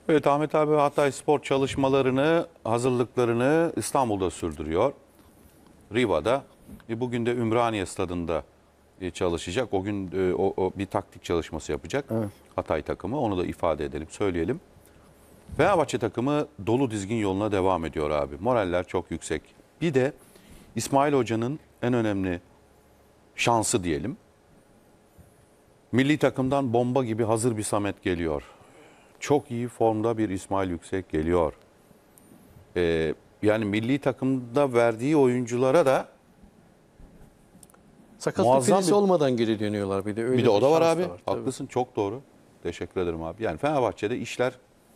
Evet, Ahmet abi Hatay Spor çalışmalarını, hazırlıklarını İstanbul'da sürdürüyor. Riva'da. Bugün de Ümraniye Stadı'nda çalışacak. O gün o bir taktik çalışması yapacak. Evet. Hatay takımı. Onu da ifade edelim, söyleyelim. Fenerbahçe takımı dolu dizgin yoluna devam ediyor abi. Moraller çok yüksek. Bir de İsmail Hoca'nın en önemli şansı diyelim. Milli takımdan bomba gibi hazır bir Samet geliyor. Çok iyi formda bir İsmail Yüksek geliyor. Yani milli takımda verdiği oyunculara da Sakatlık muazzam filesi bir- olmadan geri dönüyorlar bir de. Öyle bir de o da var şans abi. tabii. Haklısın, çok doğru. Teşekkür ederim abi. Yani Fenerbahçe'de işler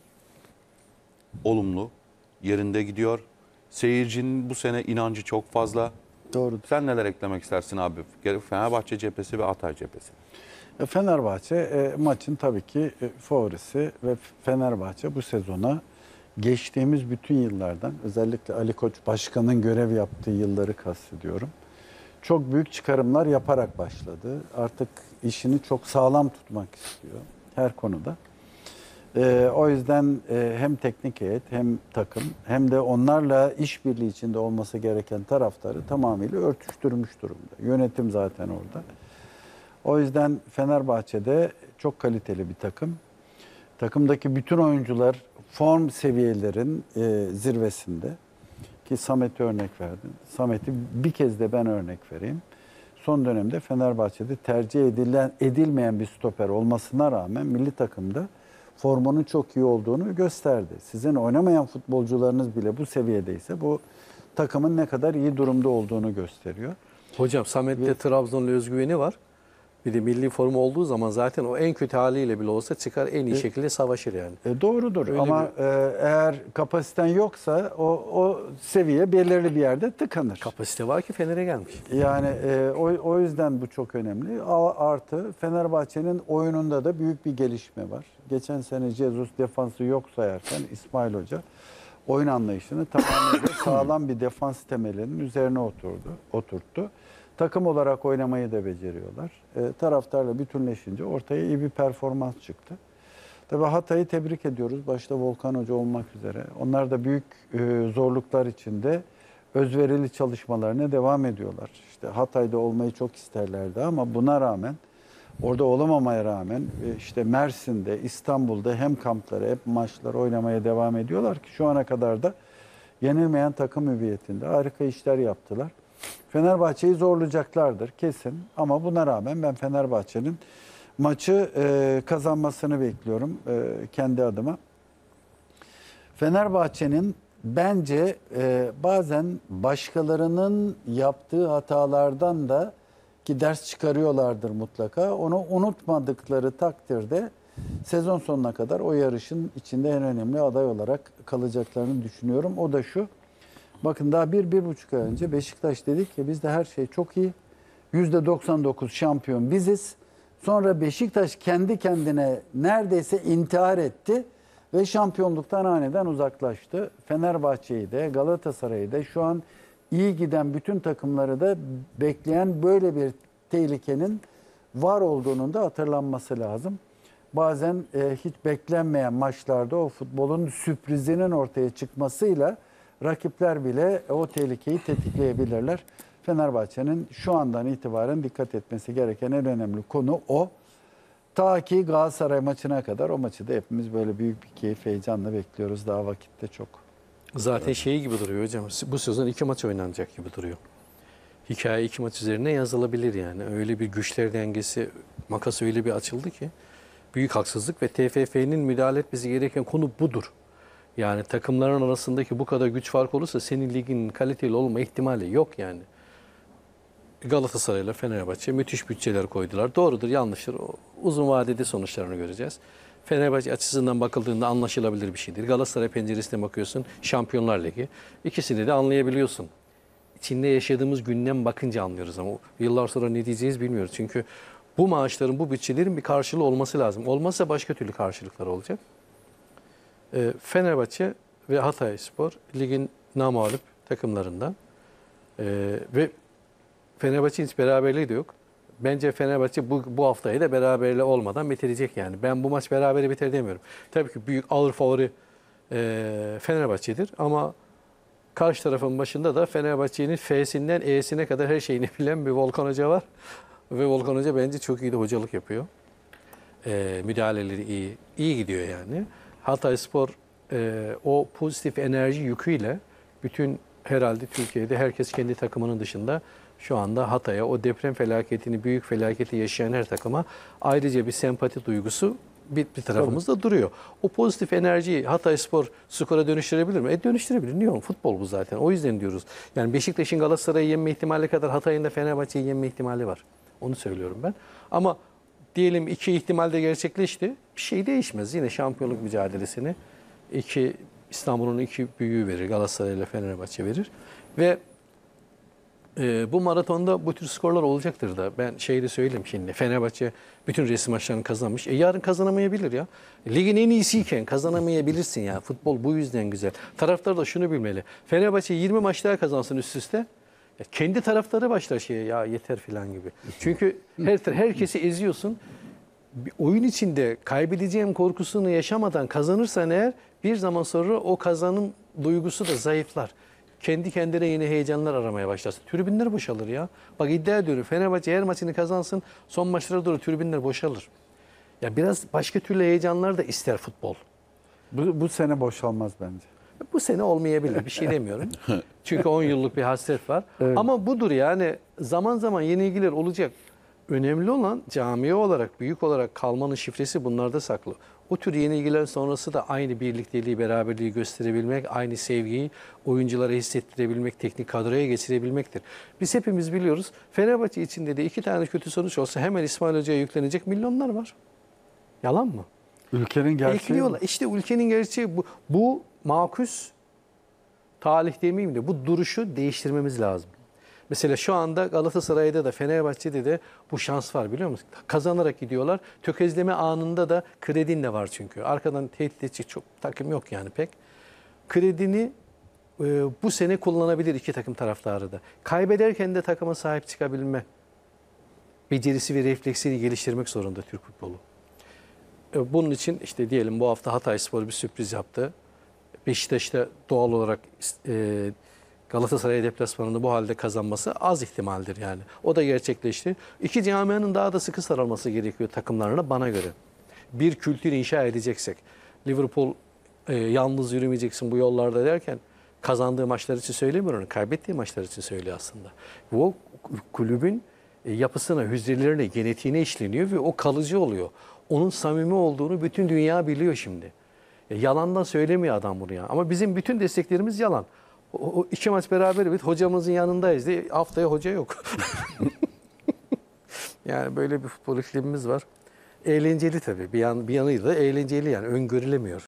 olumlu, yerinde gidiyor. Seyircinin bu sene inancı çok fazla. Doğru. Sen neler eklemek istersin abi? Fenerbahçe cephesi ve Hatay cephesi. Fenerbahçe maçın tabii ki favorisi ve Fenerbahçe bu sezona geçtiğimiz bütün yıllardan, özellikle Ali Koç Başkan'ın görev yaptığı yılları kastediyorum, çok büyük çıkarımlar yaparak başladı. Artık işini çok sağlam tutmak istiyor her konuda. O yüzden hem teknik heyet hem takım hem de onlarla işbirliği içinde olması gereken taraftarı tamamıyla örtüştürmüş durumda. Yönetim zaten orada. O yüzden Fenerbahçe'de çok kaliteli bir takım. Takımdaki bütün oyuncular form seviyelerin zirvesinde. Ki Samet'e örnek verdin. Samet'i bir kez de ben örnek vereyim. Son dönemde Fenerbahçe'de tercih edilmeyen bir stoper olmasına rağmen milli takımda formunun çok iyi olduğunu gösterdi. Sizin oynamayan futbolcularınız bile bu seviyedeyse bu takımın ne kadar iyi durumda olduğunu gösteriyor. Hocam Samet'te Trabzon'la özgüveni var. Bir de milli formu olduğu zaman zaten o en kötü haliyle bile olsa çıkar en iyi şekilde savaşır yani. Doğrudur Öyle ama eğer kapasiten yoksa o seviye belirli bir yerde tıkanır. Kapasite var ki Fener'e gelmiş. Yani o yüzden bu çok önemli. Artı Fenerbahçe'nin oyununda da büyük bir gelişme var. Geçen sene Jesus defansı yok sayarken İsmail Hoca oyun anlayışını tamamen sağlam bir defans temelinin üzerine oturttu. Takım olarak oynamayı da beceriyorlar. Taraftarla bütünleşince ortaya iyi bir performans çıktı. Tabii Hatay'ı tebrik ediyoruz. Başta Volkan Hoca olmak üzere. Onlar da büyük zorluklar içinde özverili çalışmalarına devam ediyorlar. İşte Hatay'da olmayı çok isterlerdi ama buna rağmen, orada olamamaya rağmen işte Mersin'de, İstanbul'da hem kampları hem maçları oynamaya devam ediyorlar ki şu ana kadar da yenilmeyen takım hüviyetinde harika işler yaptılar. Fenerbahçe'yi zorlayacaklardır kesin ama buna rağmen ben Fenerbahçe'nin maçı kazanmasını bekliyorum kendi adıma. Fenerbahçe'nin bence bazen başkalarının yaptığı hatalardan da ki ders çıkarıyorlardır mutlaka. Onu unutmadıkları takdirde sezon sonuna kadar o yarışın içinde en önemli aday olarak kalacaklarını düşünüyorum. O da şu. Bakın daha 1-1,5 ay önce Beşiktaş dedik ki bizde her şey çok iyi. %99 şampiyon biziz. Sonra Beşiktaş kendi kendine neredeyse intihar etti ve şampiyonluktan aniden uzaklaştı. Fenerbahçe'yi de Galatasaray'ı da şu an iyi giden bütün takımları da bekleyen böyle bir tehlikenin var olduğunun da hatırlanması lazım. Bazen hiç beklenmeyen maçlarda o futbolun sürprizinin ortaya çıkmasıyla rakipler bile o tehlikeyi tetikleyebilirler. Fenerbahçe'nin şu andan itibaren dikkat etmesi gereken en önemli konu o. Ta ki Galatasaray maçına kadar o maçı da hepimiz böyle büyük bir keyif, heyecanla bekliyoruz. Daha vakitte çok. Zaten şeyi gibi duruyor hocam. Bu sezon 2 maç oynanacak gibi duruyor. Hikaye 2 maç üzerine yazılabilir yani. Öyle bir güçler dengesi, makas öyle bir açıldı ki. Büyük haksızlık ve TFF'nin müdahale etmesi gereken konu budur. Yani takımların arasındaki bu kadar güç farkı olursa senin ligin kaliteli olma ihtimali yok yani. Galatasaray ile Fenerbahçe müthiş bütçeler koydular. Doğrudur, yanlıştır. Uzun vadede sonuçlarını göreceğiz. Fenerbahçe açısından bakıldığında anlaşılabilir bir şeydir. Galatasaray penceresine bakıyorsun, Şampiyonlar Ligi. İkisini de anlayabiliyorsun. İçinde yaşadığımız günden bakınca anlıyoruz ama yıllar sonra ne diyeceğiz bilmiyoruz. Çünkü bu maaşların, bu bütçelerin bir karşılığı olması lazım. Olmazsa başka türlü karşılıklar olacak. Fenerbahçe ve Hatayspor ligin namağlup takımlarından ve Fenerbahçe'nin hiç beraberliği de yok. Bence Fenerbahçe bu haftayı da beraberle olmadan bitirecek yani. Ben bu maç berabere biter demiyorum. Tabii ki büyük ağır favori Fenerbahçe'dir ama karşı tarafın başında da Fenerbahçe'nin F'sinden E'sine kadar her şeyini bilen bir Volkan Hoca var. Ve Volkan Hoca bence çok iyi de hocalık yapıyor. Müdahaleleri iyi. İyi gidiyor yani. Hatayspor o pozitif enerji yüküyle bütün herhalde Türkiye'de herkes kendi takımının dışında şu anda Hatay'a o deprem felaketini, büyük felaketi yaşayan her takıma ayrıca bir sempati duygusu bir tarafımızda duruyor. O pozitif enerjiyi Hatayspor skora dönüştürebilir mi? Dönüştürebilir. Niye oğlum? Futbol bu zaten. O yüzden diyoruz. Yani Beşiktaş'ın Galatasaray'ı yenme ihtimali kadar Hatay'ın da Fenerbahçe'yi yenme ihtimali var. Onu söylüyorum ben. Ama diyelim iki ihtimal de gerçekleşti. Bir şey değişmez. Yine şampiyonluk mücadelesini İstanbul'un iki büyüğü verir. Galatasaray ile Fenerbahçe verir. Ve bu maratonda bu tür skorlar olacaktır da. Ben şeyi de söyleyeyim şimdi. Fenerbahçe bütün resim maçlarını kazanmış. Yarın kazanamayabilir ya. Ligin en iyisiyken kazanamayabilirsin ya. Futbol bu yüzden güzel. Taraftar da şunu bilmeli. Fenerbahçe 20 maç daha kazansın üst üste. Ya kendi taraftarı başlar şeye ya yeter filan gibi. Çünkü herkesi eziyorsun. Bir oyun içinde kaybedeceğim korkusunu yaşamadan kazanırsan eğer bir zaman sonra o kazanım duygusu da zayıflar. Kendi kendine yeni heyecanlar aramaya başlarsın. Tribünler boşalır ya. Bak iddia ediyorum Fenerbahçe her maçını kazansın son maçlara doğru tribünler boşalır. Ya biraz başka türlü heyecanlar da ister futbol. Bu sene boşalmaz bence. Bu sene olmayabilir bir şey demiyorum. Çünkü 10 yıllık bir hasret var. Evet. Ama budur yani zaman zaman yenilgiler olacak. Önemli olan camiye olarak, büyük olarak kalmanın şifresi bunlarda saklı. O tür yenilgiler sonrası da aynı birlikteliği, beraberliği gösterebilmek, aynı sevgiyi oyunculara hissettirebilmek, teknik kadroya geçirebilmektir. Biz hepimiz biliyoruz. Fenerbahçe içinde de 2 tane kötü sonuç olsa hemen İsmail Hoca'ya yüklenecek milyonlar var. Yalan mı? Ülkenin gerçeği. Ekliyorlar. İşte ülkenin gerçeği bu. Bu makus talih demeyeyim de bu duruşu değiştirmemiz lazım. Mesela şu anda Galatasaray'da da Fenerbahçe'de de bu şans var biliyor musun? Kazanarak gidiyorlar. Tökezleme anında da kredin de var çünkü. Arkadan tehdit edecek çok takım yok yani pek. Kredini bu sene kullanabilir iki takım taraftarı da. Kaybederken de takıma sahip çıkabilme becerisi ve refleksini geliştirmek zorunda Türk futbolu. Bunun için işte diyelim bu hafta Hatayspor bir sürpriz yaptı. Beşiktaş'ta doğal olarak Galatasaray deplasmanında bu halde kazanması az ihtimaldir yani. O da gerçekleşti. İki camianın daha da sıkı sarılması gerekiyor takımlarına bana göre. Bir kültür inşa edeceksek. Liverpool yalnız yürümeyeceksin bu yollarda derken kazandığı maçlar için söylemiyorum. Kaybettiği maçlar için söylüyor aslında. O kulübün yapısına, hücrelerine, genetiğine işleniyor ve o kalıcı oluyor. Onun samimi olduğunu bütün dünya biliyor şimdi. Yalandan söylemiyor adam bunu ya. Ama bizim bütün desteklerimiz yalan. O 2 maç beraber hocamızın yanındayız diye haftaya hoca yok. Yani böyle bir futbol iklimimiz var. Eğlenceli tabii. Bir yanıyla da eğlenceli yani öngörülemiyor.